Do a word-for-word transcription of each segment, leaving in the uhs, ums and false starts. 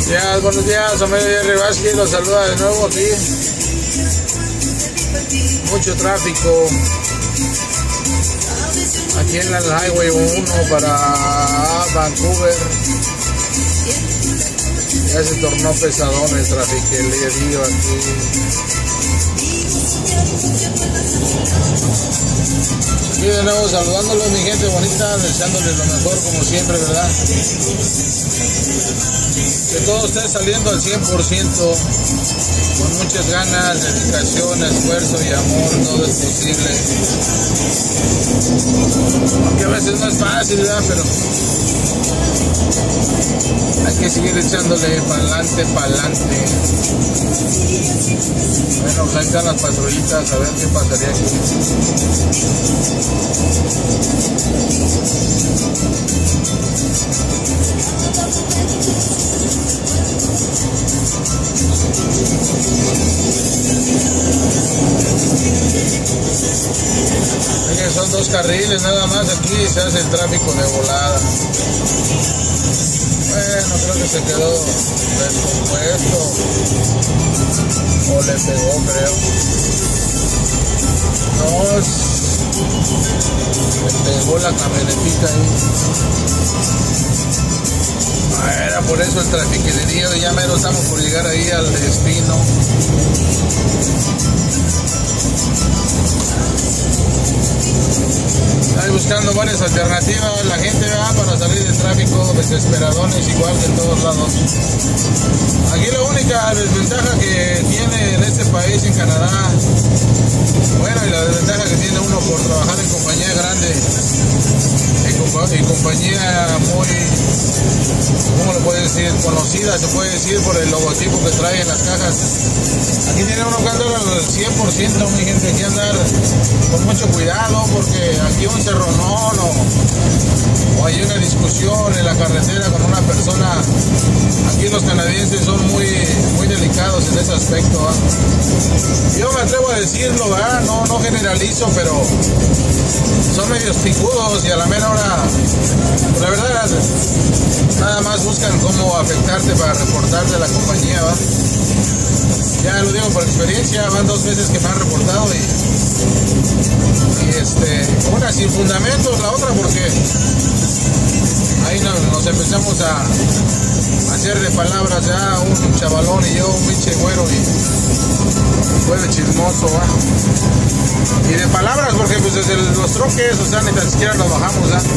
días, buenos días, Amelia Jerry Vázquez los saluda de nuevo aquí. Mucho tráfico aquí en el Highway uno para Vancouver. Ya se tornó pesadón el tráfico aquí. Aquí de nuevo saludándolos, mi gente bonita, deseándoles lo mejor como siempre, ¿verdad? Que todo esté saliendo al cien por ciento, con muchas ganas, dedicación, esfuerzo y amor, todo es posible. Aunque a veces no es fácil, ¿verdad? Pero hay que seguir echándole para adelante, para adelante. Bueno, pues ahí están las patrullitas, a ver qué pasaría aquí. Oye, son dos carriles nada más, aquí se hace el tráfico de volada. Bueno, creo que se quedó descompuesto o le pegó, creo. No, le pegó la camionetita ahí. Ah, era por eso el trafiquerío, ya mero estamos por llegar ahí al destino. Ahí buscando varias alternativas la gente va para salir del tráfico, desesperadones igual que en todos lados. Aquí la única desventaja que tiene en este país, en Canadá, bueno, y la desventaja que tiene uno por trabajar en compañía grande y compañía muy, ¿cómo lo puede decir? Conocida, se puede decir por el logotipo que trae en las cajas. Aquí tiene uno que andar al cien por ciento, mi gente, que andar con mucho cuidado, porque aquí un cerronón o, o hay una discusión en la carretera con una persona. Aquí los canadienses son muy, muy delicados en ese aspecto, ¿eh? Yo me atrevo a decirlo, ¿eh? no, no generalizo, pero son medios picudos y a la mera hora, pues la verdad, nada más buscan cómo afectarte para reportarte la compañía, ¿va? Ya lo digo por experiencia, van dos veces que me han reportado y, y este, una sin fundamentos, la otra porque ahí nos, nos empezamos a hacer de palabras ya un chavalón y yo, un pinche güero y fue de chismoso, ¿va? Y de palabras porque pues desde los troques, o sea, ni tan siquiera nos bajamos, ¿va?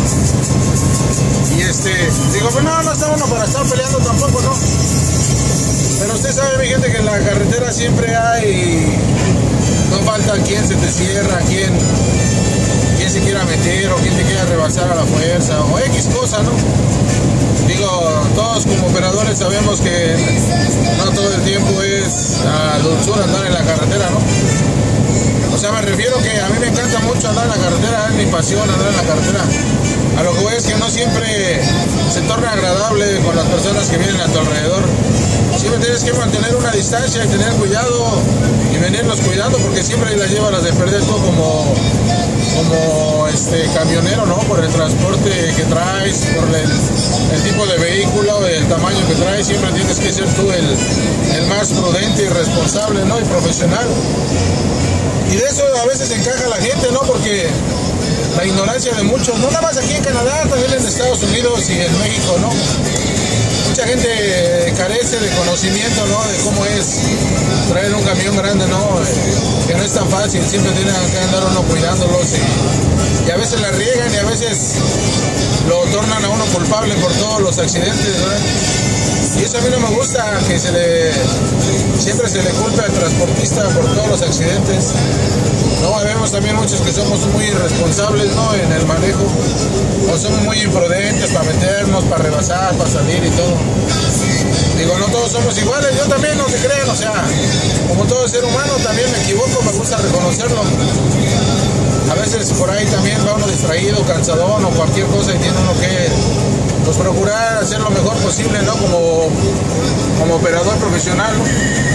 Y este, digo, pues no, no está uno para estar peleando tampoco, ¿no? Pero usted sabe, mi gente, que en la carretera siempre hay, no falta quien se te cierra, quien, quien se quiera meter o quien te quiera rebasar a la fuerza o X cosa, ¿no? Digo, todos como operadores sabemos que no todo el tiempo es a dulzura andar en la carretera, ¿no? O sea, me refiero que a mí me encanta mucho andar en la carretera, es mi pasión andar en la carretera. A lo que voy es que no siempre se torna agradable con las personas que vienen a tu alrededor. Siempre tienes que mantener una distancia y tener cuidado y venirlos cuidando porque siempre las llevas las de perder tú como, como este camionero, ¿no? Por el transporte que traes, por el, el tipo de vehículo, el tamaño que traes, siempre tienes que ser tú el, el más prudente y responsable, ¿no? Y profesional. Y de eso a veces encaja la gente, ¿no? Porque la ignorancia de muchos, no nada más aquí en Canadá, también en Estados Unidos y en México, ¿no? Mucha gente carece de conocimiento, ¿no? De cómo es traer un camión grande, ¿no? Que no es tan fácil, siempre tiene que andar uno cuidándolos y, y a veces la riegan y a veces lo tornan a uno culpable por todos los accidentes, ¿verdad? Y eso a mí no me gusta, que se le siempre se le culpa al transportista por todos los accidentes. No, vemos también muchos que somos muy irresponsables, ¿no? En el manejo, o somos muy imprudentes para meternos, para rebasar, para salir y todo. Digo, no todos somos iguales, yo también, no se crean, o sea, como todo ser humano también me equivoco, me gusta reconocerlo. A veces por ahí también va uno distraído, cansadón o cualquier cosa y tiene uno que pues, procurar hacer lo mejor posible, ¿no? Como, como operador profesional, ¿no?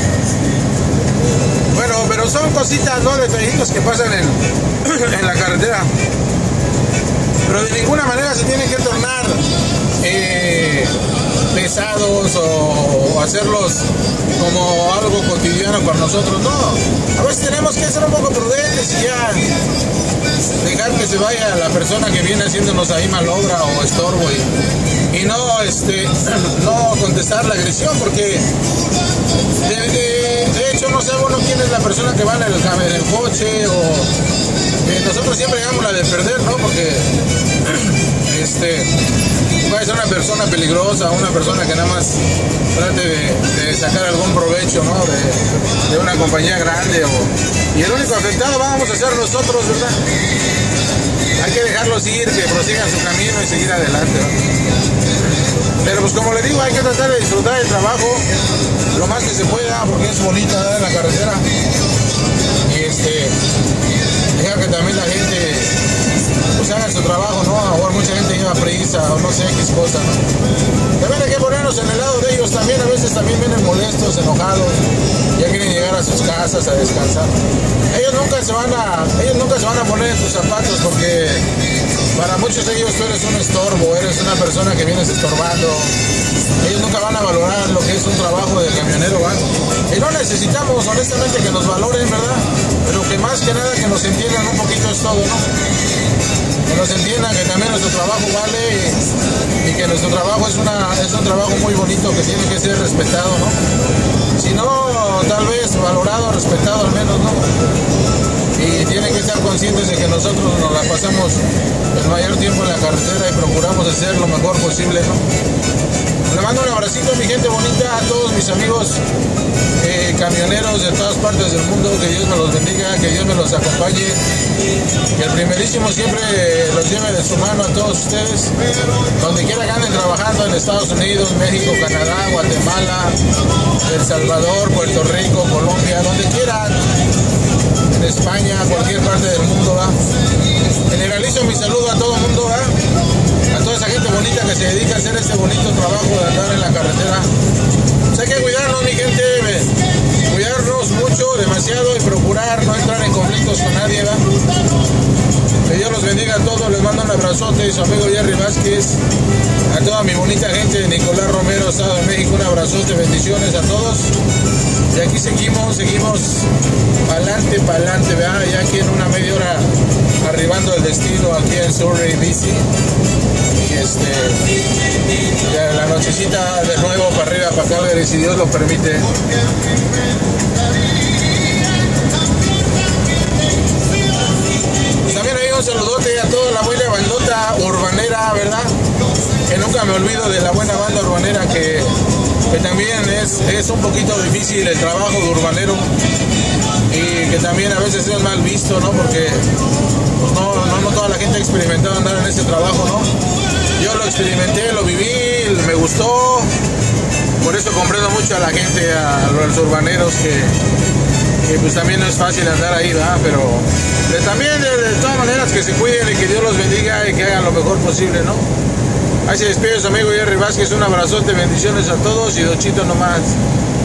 Bueno, pero son cositas, ¿no? Detallitos que pasan en, en la carretera. Pero de ninguna manera se tiene que tornar eh, pesados o, o hacerlos como algo cotidiano para nosotros. No, a veces tenemos que ser un poco prudentes y ya dejar que se vaya la persona que viene haciéndonos ahí malobra o estorbo y, y no, este, no contestar la agresión, porque de, de, de hecho no sabe uno quién es la persona que va en el, en el coche, o eh, nosotros siempre llegamos la de perder, ¿no? Porque este, puede ser una persona peligrosa, una persona que nada más trate de, de sacar algún provecho, ¿no? De, de una compañía grande, o, y el único afectado vamos a ser nosotros, ¿verdad? Hay que dejarlos ir, que prosigan su camino y seguir adelante, ¿no? Pero pues como le digo, hay que tratar de disfrutar el trabajo lo más que se pueda, porque es bonita, ¿verdad?, la carretera. Y este, dejar que también la gente pues haga su trabajo, ¿no? Ahora mucha gente lleva prisa o no sé qué cosa, ¿no? También hay que ponernos en el lado de ellos también. A veces también vienen molestos, enojados, ya quieren llegar a sus casas a descansar. Ellos nunca se van a, ellos nunca se van a poner en tus zapatos, porque para muchos de ellos tú eres un estorbo, eres una persona que vienes estorbando. Ellos nunca van a valorar lo que es un trabajo de camionero, ¿va? Y no necesitamos, honestamente, que nos valoren, ¿verdad? Pero que más que nada que nos entiendan un poquito es todo, ¿no? Que nos entiendan que también nuestro trabajo vale y, y que nuestro trabajo es, una, es un trabajo muy bonito que tiene que ser respetado, ¿no? Si no, tal vez valorado, respetado al menos, ¿no? Y tienen que estar conscientes de que nosotros nos la pasamos el mayor tiempo en la carretera y procuramos hacer lo mejor posible, ¿no? Le mando un abracito, mi gente bonita, a todos mis amigos eh, camioneros de todas partes del mundo. Que Dios me los bendiga, que Dios me los acompañe, que el primerísimo siempre los lleve de su mano a todos ustedes, donde quiera que anden trabajando, en Estados Unidos, México, Canadá, Guatemala, El Salvador, Puerto Rico, Colombia, donde quieran, en España, cualquier parte del mundo, ¿va? Generalizo mi saludo a todo el mundo, ¿va? A toda esa gente bonita que se dedica a hacer este bonito trabajo de andar en la carretera. Pues hay que cuidarnos, mi gente, cuidarnos mucho, demasiado, y procurar no entrar en conflictos con nadie, ¿va? Que Dios los bendiga a todos. Les mando un abrazote, su amigo Jerry Vázquez. A toda mi bonita gente de Nicolás Romero, Estado de México, un abrazote, bendiciones a todos. Y aquí seguimos, seguimos pa'lante, pa'lante, ¿verdad? Ya aquí en una media hora arribando al destino, aquí en Surrey, B C. Y este, ya la nochecita de nuevo para arriba, para acá, ver si Dios lo permite. Pues también hay un saludote a toda la buena bandota urbanera, ¿verdad? Que nunca me olvido de la buena banda urbanera, que, que también es, es un poquito difícil el trabajo de urbanero, y que también a veces es mal visto, ¿no? Porque pues no, no, no toda la gente ha experimentado andar en ese trabajo, ¿no? Yo lo experimenté, lo viví, me gustó. Por eso comprendo mucho a la gente, a los urbaneros, que, que pues también no es fácil andar ahí, ¿verdad? Pero de, también de, de todas maneras que se cuiden y que Dios los bendiga y que hagan lo mejor posible, ¿no? Ahí se despide su amigo Jerry Vázquez, un abrazote, bendiciones a todos y Dochito nomás.